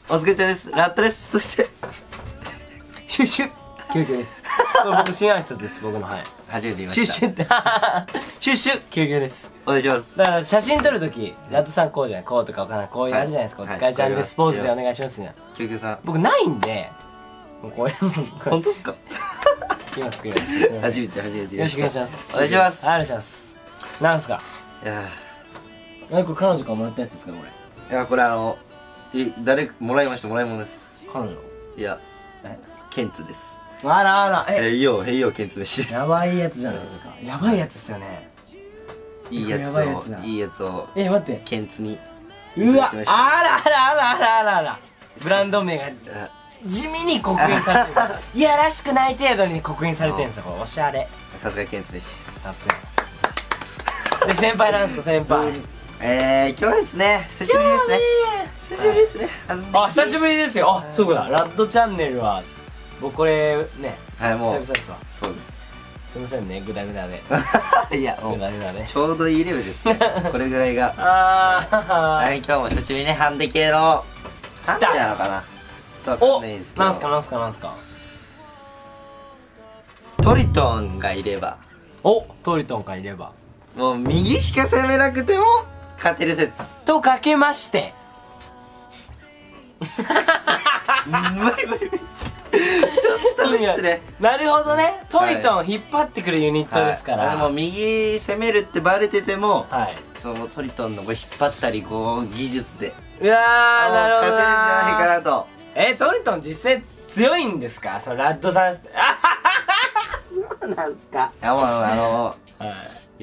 お疲れちゃんです。ラットです。そしてシュッシュッ救急です。これ僕新挨拶です。僕の。はい、 初めて言いました。 シュッシュッってシュッシュッ救急です。 お願いします。 だから写真撮るときラットさんこうじゃない、こうとかわからない、こういうあるじゃないですか。お疲れちゃんですポーズでお願いしますね。 救急さん僕ないんで、もうこういう本当っすか？ 今作りました。 初めてよろしくお願いします。 お願いします。 はい、お願いします。なんすか？ いやこれ彼女からもらったやつですかこれ？ いやこれ誰もらいました。もらい物です。 彼女？ いやケンツです。 あらあら、 へいよケンツ飯です。 やばいやつじゃないですか。やばいやつですよね。 いいやつを待ってケンツに。 うわ、あらあらあらあらあらあら、ブランド名が地味に刻印されてる。いやらしくない程度に刻印されてるんですよ。これおしゃれ。 さすがケンツ飯です。 さすがで、先輩なんですか先輩？ 今日はですね、久しぶりですね。久しぶりですね。 あ、久しぶりですよ。あ、そうだ、ラッドチャンネルは僕これね、 はい、もう久々ですわ。 そうです。 すいませんね、グダグダで。 いや、もうグダグダでちょうどいいレベルですね。これぐらいが。 はい、 今日も久しぶりにね、ハンデ系のハンデなのかな、ちょっとわかんないですけど。 なんすかトリトンがいれば、 お、トリトンがいればもう右しか攻めなくても勝てる説とかけまして、 無理ちょっと無理ですね。 なるほどね。トリトンを引っ張ってくるユニットですから。 でも右攻めるってバレてても、 はい、 そのトリトンの引っ張ったり技術でうわー、なるほどな、 勝てるんじゃないかなと。 トリトン実際強いんですか？そのラッドさんそうなんすか？ いやもうはい、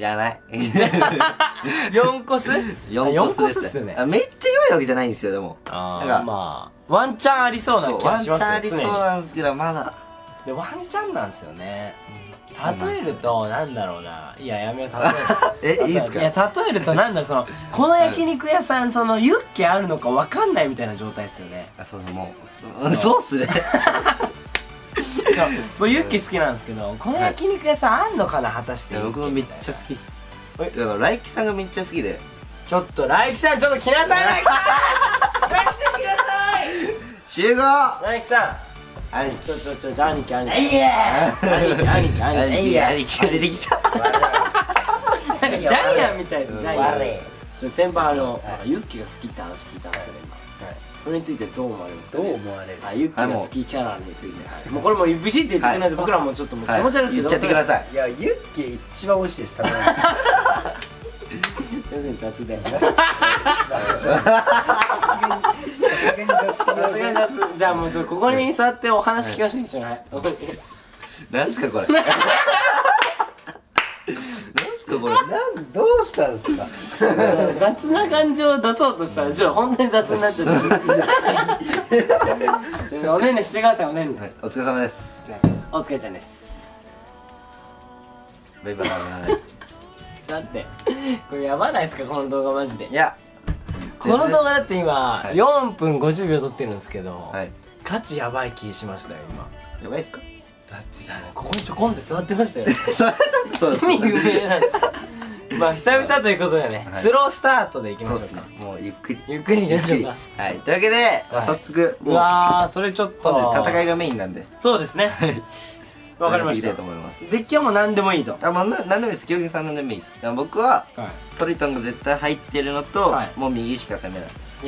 いらない。 4コス 4コスっすよね。 めっちゃ弱いわけじゃないんですよ。でもまあワンチャンありそうな気がしますよ。 ワンチャンありそうなんですけど、まだでワンチャンなんですよね。例えるとなんだろうな。いや、やめよう。例えるいいですか？ いや、例えるとなんだろう、この焼肉屋さんユッケあるのかわかんないみたいな状態ですよね。 そうもうそうっすね。 僕ユッケ好きなんですけど、この焼肉屋さんあんのかな果たして。 僕もめっちゃ好きっす。だからライキさんがめっちゃ好きで。 ちょっとライキさん、ちょっと来なさい。ライキさん来なさい。 集合。 ライキさん、兄貴、兄貴が出てきた。なんかジャイアンみたいです。ジャイアン。先輩、ユッケが好きって話聞いたんですけど、今それについてどう思われますか？どう思われる？ユッケが好きキャラについて、もうこれもビシッて言ってくれないと僕らもちょっともう気持ち悪くて言っちゃってください。 いや、ユッケ一番美味しいです。食べ全然雑で。じゃあもうここに座ってお話聞かせてください。 なんすかこれ。なんすかこれ。 どうしたんですか？ 雑な感情を出そうとしたら本当に雑になっちゃった。おねんねしてください。おねんね。 お疲れ様です。 お疲れちゃんです。 バイバイ。 ちょっと待って、これやばないですかこの動画マジで。 いや、 この動画だって今4分50秒撮ってるんですけど、 はい、 ガチやばい気しましたよ今。 やばいっすか？ だってここにちょこんって座ってましたよ。 それちょっと意味不明なんです。まあ久々ということでね、スロースタートでいきましょうか。 もうゆっくりゆっくりいきましょうか。 はい、というわけで早速、 うわー、それちょっと戦いがメインなんで。 そうですね、わかりました。デッキはもう何でもいいと。 まあ何でもいいです。清木さん何でもいいです。僕はトリトンが絶対入ってるのと、もう右しか攻めない。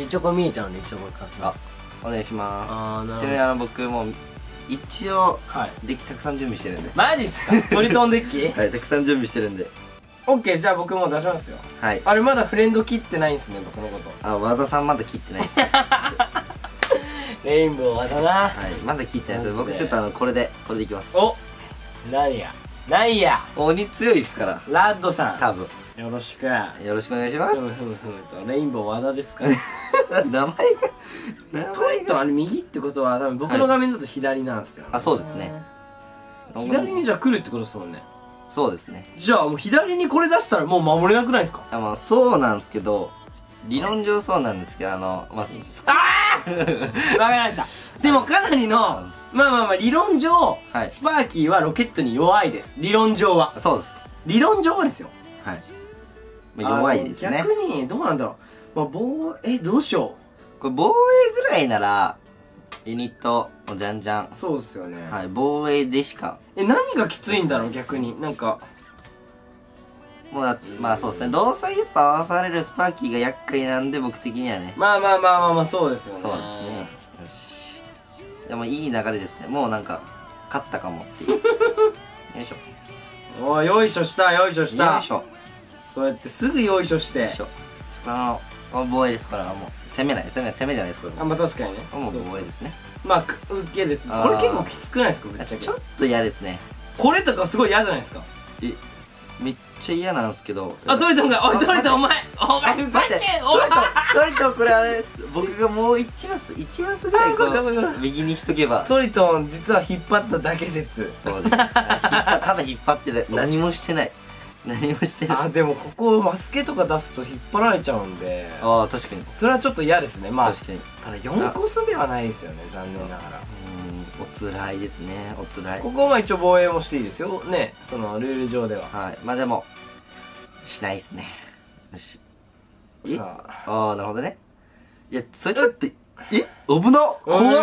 一応これ見えちゃうんで、一応これ書きます。 お願いします。ちなみに僕も一応デッキたくさん準備してるんで。 マジっすか？トリトンデッキ？ はい、たくさん準備してるんで。 オッケー、じゃあ僕もう出しますよ。はい。あれまだフレンド切ってないんすね、僕のこと。 和田さんまだ切ってないっす。 レインボー和田な。 はい、まだ切ってないです。僕ちょっとこれでいきます。 お、なんや鬼強いっすから。 ラッドさん多分よろしくお願いします。 レインボー和田ですから。 名前がトリトンあれ右ってことは多分僕の画面だと左なんですよ。 あ、そうですね。 左にじゃあ来るってことですもんね。 そうですね。 じゃあもう左にこれ出したらもう守れなくないですか？ まあそうなんですけど、理論上そうなんですけど、まあわかりました。でもかなりのまあ理論上スパーキーはロケットに弱いです。理論上は。 そうです。 理論上はですよ。 はい。弱いですね。 逆にどうなんだろう。どうしよう。 これ防衛ぐらいならユニットじゃんじゃん。 そうですよね。 はい、防衛でしか。 何がきついんだろう逆に。なんかもうまあそうですね、動作やっぱ合わされるスパーキーが厄介なんで、僕的にはね。 まあまあまあまあまあ、そうですよね。 そうですね。よし、でもいい流れですね。もうなんか勝ったかもっていうよいしょ。 おー、よいしょした、よいしょした。 よいしょ。 そうやってすぐよいしょして。よいしょ。 防衛です。これはもう攻めない、攻めじゃないです。これあ、まあ確かにね。 もう防衛ですね。 まあ受けです。これ結構きつくないですか、ぶっちゃけ。 ちょっと嫌ですね。 これとかすごい嫌じゃないですか。 めっちゃ嫌なんですけど。 あ、トリトンが、おいトリトンお前ふざけん。 トリトンこれあれです。僕がもう1マスぐらいこう右にしとけば。 トリトン実は引っ張っただけ説。 そうです。ただ引っ張ってる。何もしてない。何もしてない。 あ、でもここマスケとか出すと引っ張られちゃうんで。 ああ、確かに。 それはちょっと嫌ですね。まあ確かに。 ただ4コスではないですよね、残念ながら。 おつらいですね。おつらい。 ここは一応防衛もしていいですよね、そのルール上では。 はい。まあでもしないですね。よし。 さあ、 ああ、なるほどね。いや、それちょっと危なっ、怖っ、マジっすか。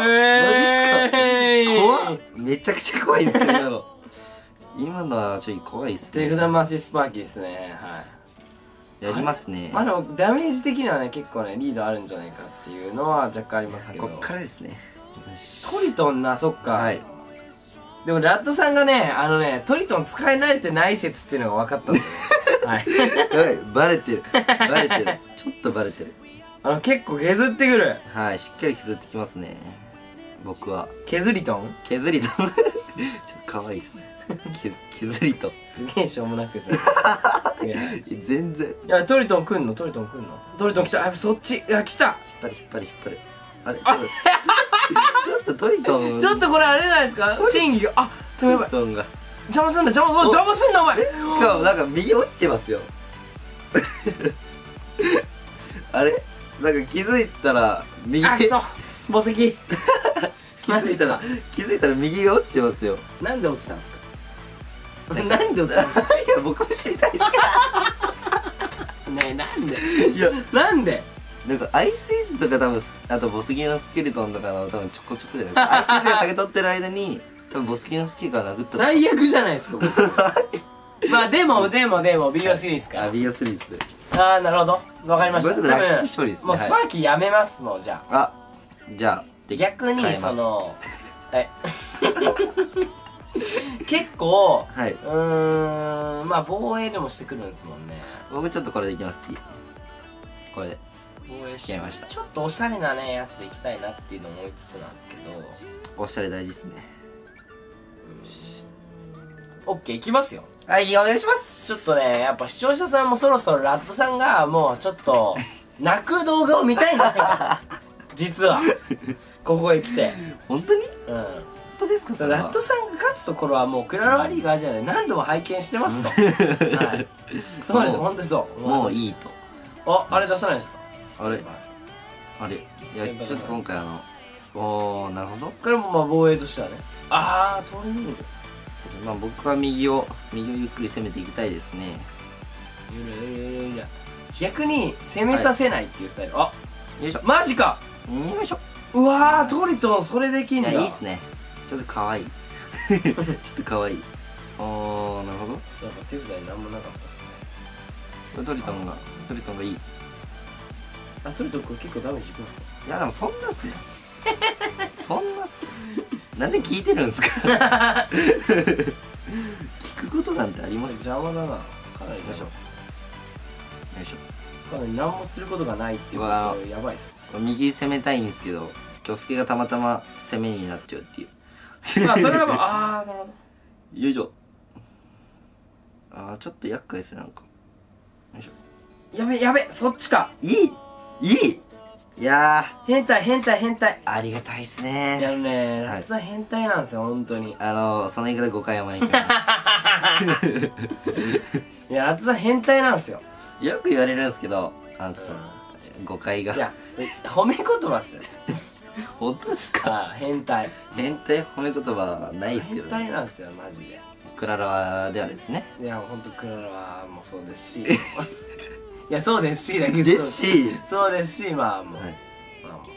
怖っ、めちゃくちゃ怖いですよ。今のはちょい怖いっすね。 手札回しスパーキーですね。はい、 やりますね。 まあでもダメージ的にはね、結構ねリードあるんじゃないかっていうのは若干ありますけど。 こっからですね。 トリトンな、そっか。 はい。 でもラッドさんがね、トリトン使い慣れてない説っていうのが分かったんですよ。はい。 やばい、バレてる。バレてる。ちょっとバレてる。 結構削ってくる。 はい、しっかり削ってきますね。僕は。 削りトン削りと。ちょっと可愛いですね。削りと。 すげえしょうもなくてさ。 全然。 いや、トリトン来んのトリトン来た。そっち。いや、来た。 引っ張る。あれちょっとトリトン。 ちょっとこれあれじゃないですか、審議が。あ、でもやばい。 トリトンが。 邪魔すんなお前。 しかもなんか右落ちてますよ。あれなんか気づいたら右。 あ、そう。墓石。 気づいたら右が落ちてますよ。 なんで落ちたんですか。なんで落ちたんですか。 いや、僕も知りたいですけど。 ねえ、なんで。 いや、 なんで。 なんかアイスイズとか多分、あとボスギのスケルトンとかの多分ちょこちょこじゃないですか。アイスイズが竹取ってる間に多分ボスギのスケが殴った。 最悪じゃないですか。まあでもビデオシリーズか。 あ、ビデオシリーズで。 ああ、なるほど、わかりました。 これちょっとラッキー処理ですね。 もうスパーキーやめます。もうじゃあ。 あ、じゃあ逆にその結構はい、 まあ防衛でもしてくるんですもんね。 僕ちょっとこれでいきます。これで防衛して決めました。 ちょっとおしゃれなねやつでいきたいなっていうのも思いつつなんですけど。 おしゃれ大事ですね。 オッケー、いきますよ。 はい、お願いします。 ちょっとね、やっぱ視聴者さんもそろそろラッドさんがもうちょっと泣く動画を見たいんじゃないか実はここへ来て。 本当に？ 本当ですか？それはラッドさんが勝つところはもうクラロワリーガーじゃない、何度も拝見してますと。はい、そうです、本当にそう。 もういいと。 あれ出さないですか？ あれいや、ちょっと今回おー、なるほど。 これもまあ防衛としてはね。あー、通り抜ける。 まあ僕は右をゆっくり攻めていきたいですね。 逆に攻めさせないっていうスタイル。あ、 よいしょ。 マジか。 よいしょ。 うわー、トリトンそれできんだ。 いいっすね。ちょっとかわいい。ちょっとかわいい。なるほど。 そうか、手伝いなんもなかったっすね。 トリトンがいい。 あ、トリトンこれ結構ダメージいきますか？ いや、でもそんなっすね。なんで聞いてるんですか？聞くことなんてあります？ 邪魔だな。かなり邪魔です。 よいしょ。 かなり何もすることがないっていうことはやばいっす。 右攻めたいんですけど、キョスケがたまたま攻めになっちゃうっていう。 まあそれはもうなるほど。 よいしょ。ちょっと厄介ですね、なんか。よいしょ。 やべ、そっちか。 いやー、変態。 ありがたいっすね。 ラッツさん変態なんですよ、本当に。 その言い方誤解を招きます。 いや、ラッツさん変態なんですよ。 よく言われるんですけど、ちょっと誤解が。 いや、褒め言葉っすよ。 本当ですか？ 変態褒め言葉ないっすけど。 変態なんですよ、マジで。 クララワではですね。 いや、本当クララワもそうですし。いや、そうですしだけど。 ですし。 そうですし、まあもう。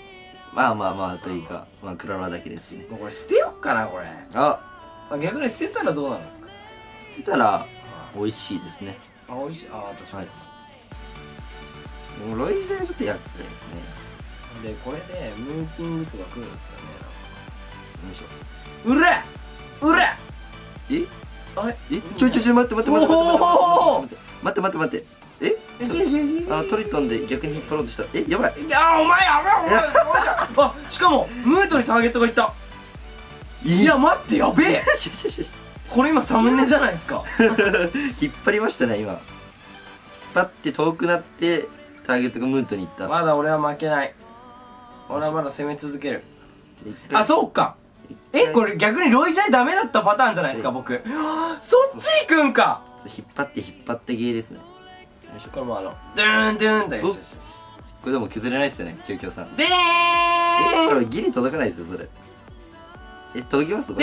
まあまあまあというか、まあクラロワだけですね。 もうこれ捨てよっかなこれ。 あ、 逆に捨てたらどうなんですか。 捨てたら美味しいですね。 あ、美味しい。あ、確かに。 もうロイジャーちょっと厄介ですね。 でこれでムーティングとか来るんですよね。 よいしょ。 うらうら。 えあれちょ待って待って待って待って待って待って待ってえトリトンで逆に引っ張ろうとしたやばい。 いやお前やばいお前あ、しかもムートにターゲットがいった。いや待ってやべえこれ今サムネじゃないですか引っ張りましたね今。引っ張って遠くなってターゲットがムートにいった。 まだ俺は負けない。俺はまだ攻め続ける。あ、そうか。これ逆にロイジャイダメだったパターンじゃないですか僕。そっち行くんか。 引っ張ってゲーですね。 これもドゥーンドゥーンだよ。 これでも削れないですよね、キョウキョウさん。 でこれギリ届かないですよそれ。届きますこれ。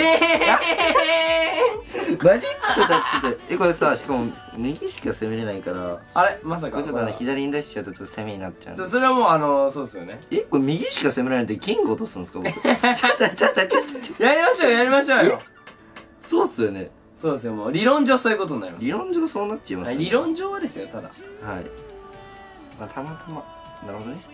マジ？ちょっと待ってこれさ、しかも右しか攻めれないから。 あれまさかこれちょっと左に出しちゃうとちょっと攻めになっちゃう。 それはもうそうですよね。 これ右しか攻められないってキング落とすんですか僕。ちょっとやりましょうやりましょうよ。 そうっすよね。 そうですよ。もう理論上そういうことになります。 理論上そうなっちゃいますよね。 理論上はですよ。ただはい、まあたまたまなるほどね。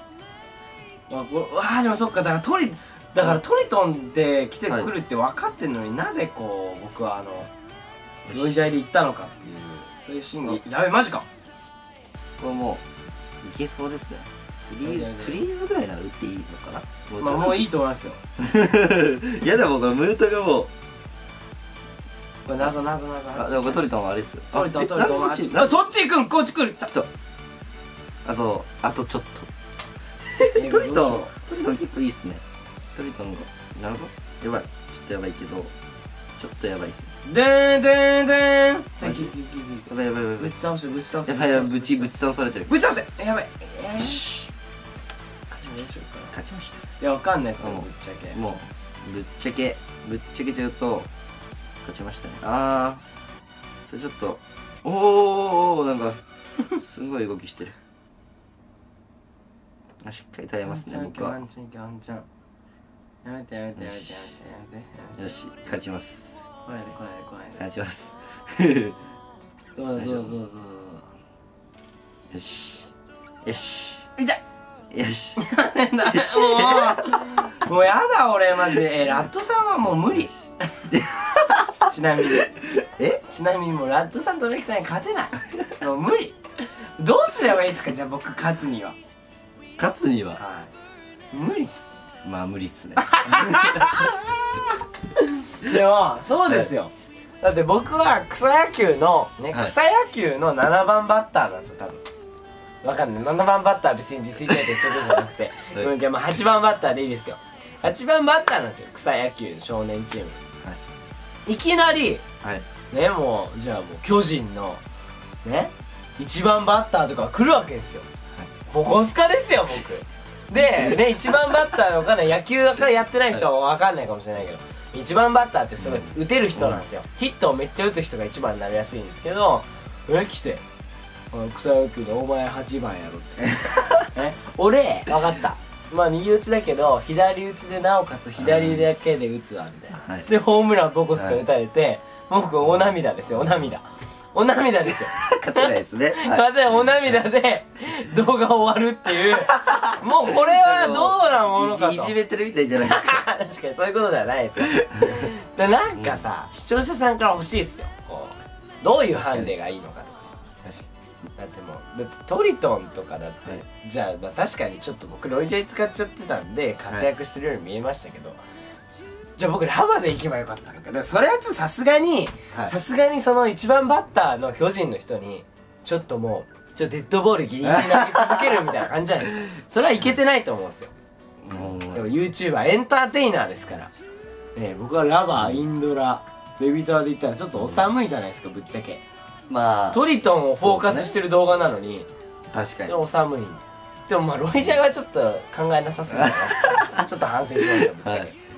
でもそっか。だからトリトンで来てくるって分かってんのに、なぜこう僕はロイジャイで行ったのかっていう、そういう心理。やべマジか。 これもういけそうですね。フリーズぐらいなら打っていいのかな。 まあもういいと思いますよ。 やだもうこのムートがもうこれ謎。 あ、でもこれトリトンはあれですよ。 トリトンそっち行くん。こっち来る。 あとちょっとトリトン結構いいっすね。トリトンがなるほど。やばい、ちょっとやばいけどちょっとやばいっすね。 でーんでーんでーん。 やばいぶち倒せ。 やばいぶち倒されてる。 ぶち倒せ。やばい。 勝ちました。 いやわかんないっすよぶっちゃけ。 もうぶっちゃけちゃうと勝ちましたね。ああそれちょっとおなんかすごい動きしてる。しっかり耐えますね僕は。 ワンチャンやめて。よし勝ちます。 来ないで。 勝ちます。 どうぞ。 よし痛い。 よしもうやだ俺マジで。ラットさんはもう無理ちなみにもうラットさんとレキさんに勝てない。もう無理。どうすればいいですかじゃあ僕勝つには。無理っす。 まあ無理っすね。 でもそうですよ。だって僕は草野球の草野球の7番バッターなんですよ多分。わかんない。7番バッターは別にディスりたいってするんじゃなくてじゃあまあ8番バッターでいいですよ。8番バッターなんですよ草野球少年チーム。いきなりねもうじゃあもう巨人のね1番バッターとか来るわけですよ。ボコスカですよ僕でね。1番バッターわかんない。野球やってない人はわかんないかもしれないけど、1番バッターってすごい打てる人なんですよ。ヒットをめっちゃ打つ人が1番になりやすいんですけど、来て草野球でお前8番やろっつって俺分かった。まあ右打ちだけど左打ちでなおかつ左だけで打つわみたいな。でホームランボコスカ打たれて僕お涙ですよ。お涙ですよ。 勝てないですね。 お涙で動画終わるっていうもうこれはどうなものかと。 いじめてるみたいじゃないですか。 確かにそういうことではないですよ。でなんかさ視聴者さんから欲しいっすよ。こうどういうハンデがいいのかとかさ。だってトリトンとかだってじゃあまあ確かにちょっと僕ロイジャイ使っちゃってたんで活躍してるように見えましたけど、じゃあ僕ラバで行けばよかったのか。だからそれはちょっとさすがにその1番バッターの巨人の人にちょっともうデッドボールギリギリ投げ続けるみたいな感じじゃないですか。それはいけてないと思うんですよ。でも YouTuber エンターテイナーですからね。僕はラバーインドラベビターで言ったらちょっとお寒いじゃないですかぶっちゃけ。 まあトリトンをフォーカスしてる動画なのに確かにそれお寒い。でもまあロイジャイはちょっと考えなさすぎるちょっと反省しましたぶっちゃけ。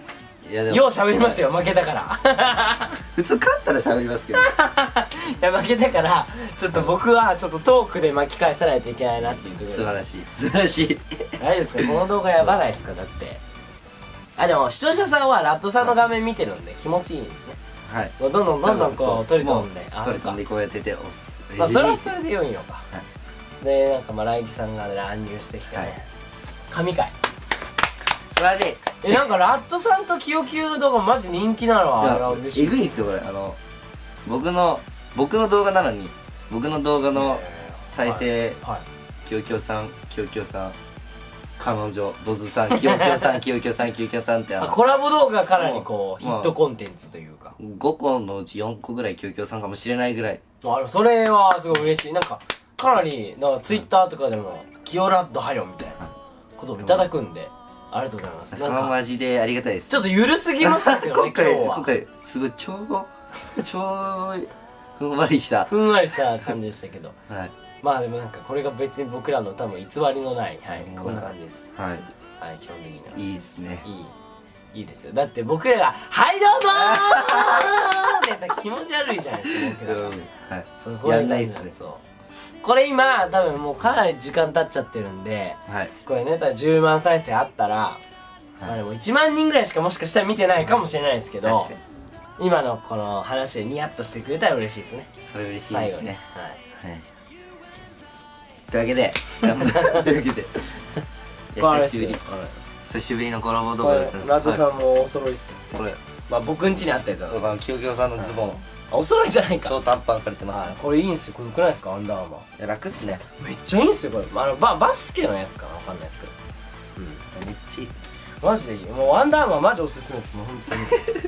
いやでもよう喋りますよ負けたから普通勝ったら喋りますけどいや負けたからちょっと僕はちょっとトークで巻き返さないといけないなっていうところ素晴らしい素晴らしい大丈夫ですかこの動画やばないですかだってでも視聴者さんはラットさんの画面見てるんで気持ちいいんですねはいどんどんこう取り飛んで取り飛んでこうやってて押すまあそれはそれで良いのかでなんかまあ来季さんが乱入してきてね神回素晴らしいなんかラットさんとキヨキヨの動画マジ人気なのは嬉しいえぐいんすよこれ僕の動画なのに僕の動画の再生キヨキヨさん彼女ドズさんキヨキヨさんキヨキヨさんキヨキヨさんってコラボ動画かなりこうヒットコンテンツというか 5個のうち4個ぐらいキヨキヨさんかもしれないぐらいそれはすごい嬉しいなんかかなりツイッターとかでも「キヨラッドはよ」みたいなことをいただくんでありがとうございますそれはマジでありがたいですちょっと緩すぎましたけどね今回すごい超ふんわりした感じでしたけどはいまあでもなんかこれが別に僕らの多分偽りのないこんな感じですはい基本的にはいいですねいいですよだって僕らが「はいどうもー!」ってやつは気持ち悪いじゃないですか僕らがはいやんないっすねこれ今多分もうかなり時間経っちゃってるんでこれね多分10万再生あったらまあでも1万人ぐらいしかもしかしたら見てないかもしれないですけど今のこの話でニヤッとしてくれたら嬉しいですねそれ嬉しいですねはいというわけで久しぶりのコラボ動画だったんですラットさんもお揃いっすこれまあ僕ん家にあったやつだそうキヨキヨさんのズボンお揃いじゃないか超短パン借りてますねこれいいんすよこれよくないですかアンダーアーマいや楽っすねーめっちゃいいんすよこれバスケのやつかなわかんないですけどめっちゃいいっすマジでいいもうアンダーアーマーマジおすすめですもう本当に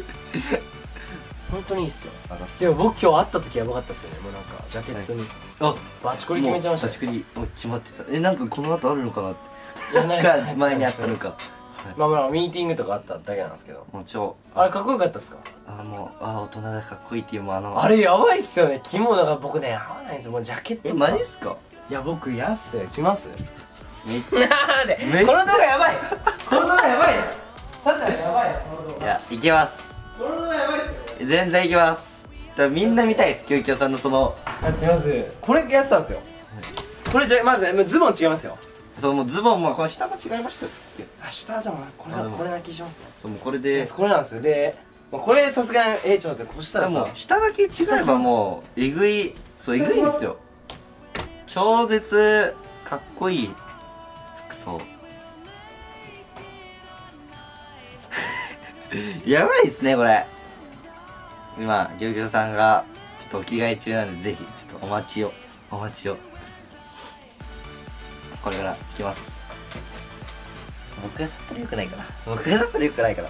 本当にいいっすよでも僕今日会った時やばかったっすよねもうなんかジャケットにバチコリ決めてましたバチコリもう決まってたなんかこの後あるのかなっていやない前にあったのかまあミーティングとかあっただけなんですけどもう超あれかっこよかったっすかもう大人だかっこいいっていうもうあれやばいっすよね肝だから僕ね合わないんですよもうジャケットマジっすかいや僕やっすよ来ますめっなんでこの動画やばいこの動画やばいサタンやばいこの動画いや行きますこの動画やばいっすよ全然行きますみんな見たいですキヨキヨさんのそのやってますこれやってたんですよこれじゃまずズボン違いますよそうもうズボンもこの下も違いましたっけ下でもこれな気しますねそうもうこれでこれなんですよでこれさすがにちょっと待ってこうしたらさ下だけ違えばもうえぐいそうえぐいんですよ超絶かっこいい服装やばいっすねこれ今キヨキヨさんがちょっとお着替え中なんでぜひちょっとお待ちをこれから行きます僕がだったらよくないかな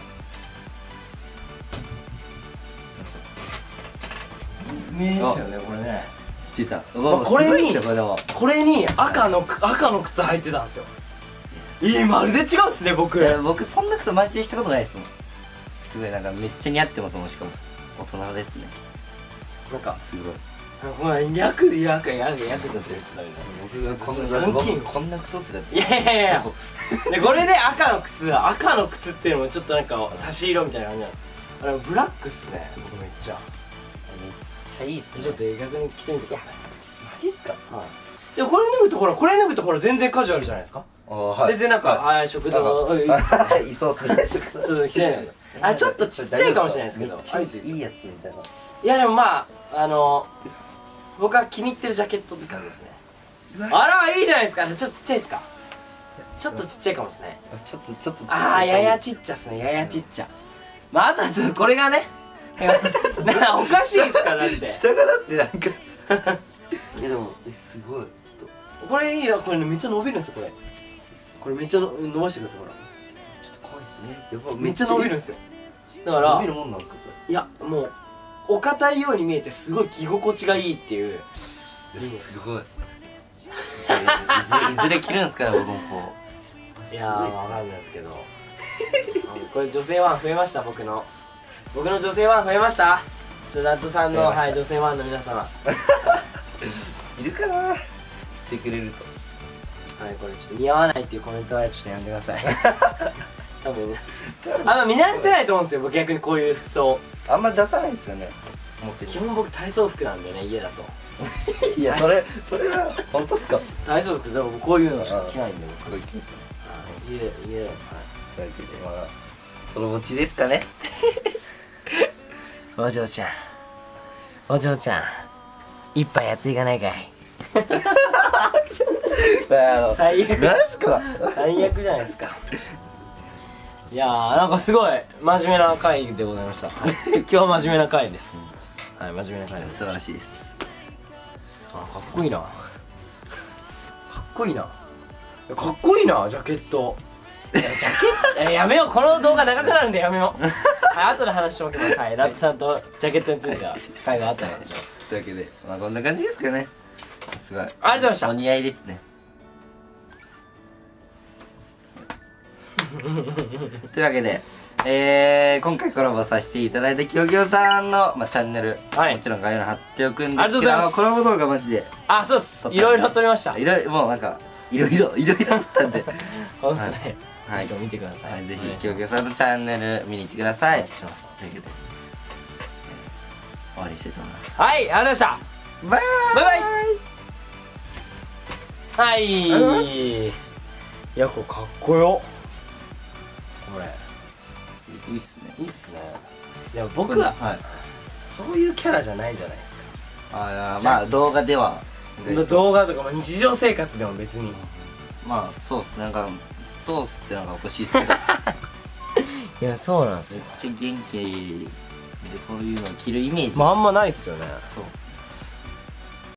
名刺よねこれね出たこれに赤の靴履いてたんですよまるで違うっすね僕そんな靴マジでしたことないですもんすごいなんかめっちゃ似合ってますもんしかも大人ですねなんかすごい役で役だって僕がこんなクソっすだっていやでこれで赤の靴っていうのもちょっとなんか差し色みたいな感じなのブラックっすね僕めっちゃいいっすねちょっと逆に着てみてくださいマジっすかでもこれ脱ぐとほら全然カジュアルじゃないですか全然なんか食堂いそうっすねちょっと着てないちょっとちっちゃいかもしれないですけどいいやつみたいないやでもまあ僕は気に入ってるジャケットって感じですねあらいいじゃないですかちょっとちっちゃいですかちょっとちっちゃいかもですねちょっとちっちゃいややちっちゃっすねややちっちゃまああとはちょっとこれがねおかしいっすかだって下がだってなんかいやでもすごいちょっとこれいいなこれめっちゃ伸びるんですよこれめっちゃ伸ばしてくださいほらちょっと怖いですねめっちゃ伸びるんですよだから伸びるもんなんですかこれいやもうお堅いように見えてすごい着心地がいいっていうすごいいずれ着るんすかね僕もこういやーわかんないですけどこれ女性ワン増えました僕の女性ワン増えましたラッドさんの女性ワンの皆様いるかな来てくれるとこれちょっと似合わないっていうコメントはちょっとやめてください多分見慣れてないと思うんですよ、僕逆にこういう服装。 あんま出さないですよね。 基本僕体操服なんでね、家だと。 いや、それは本当っすか？ 体操服でもこういうのしか着ないんで、僕。 こういうケース。 家で、 というわけで、まあそのぼちですかね。 お嬢ちゃん、お嬢ちゃん、一杯やっていかないかい。最悪。 何すか？ 最悪じゃないですか。いやー、なんかすごい真面目な回でございました。今日は真面目な回です。はい、真面目な回です。 素晴らしいです。 かっこいいな。かっこいいな。かっこいいな、ジャケット。ジャケット、やめよう、この動画長くなるんでやめよう。はい、後で話しておきます。はい、ラッツさんとジャケットについては回があったのでしょう。 というわけで、まあこんな感じですかね。すごい。ありがとうございました。 お似合いですね。というわけで、今回コラボさせていただいたきょきょさんの、チャンネル、もちろん概要欄貼っておくんですけど、コラボ動画マジで、 そうっす、いろいろ撮りました。 もうなんかいろいろあったんで、 ほんとね、 はい、 ぜひ見てください。 ぜひきょきょさんのチャンネル見に行ってください。 お願いします。 というわけで終わりにしたいと思います。 はい、ありがとうございました。 バイバイ。 はい。いや、これかっこよ。これいいっすね。 いいっすね。いや、僕はそういうキャラじゃないじゃないですか。 まあ動画では、 動画とか日常生活でも別に、 まあそうっすね。なんかソースってなんかおかしいっすけど、 いや、そうなんですよ。 めっちゃ元気でこういうの着るイメージ、 あんまないっすよね。 そうっす。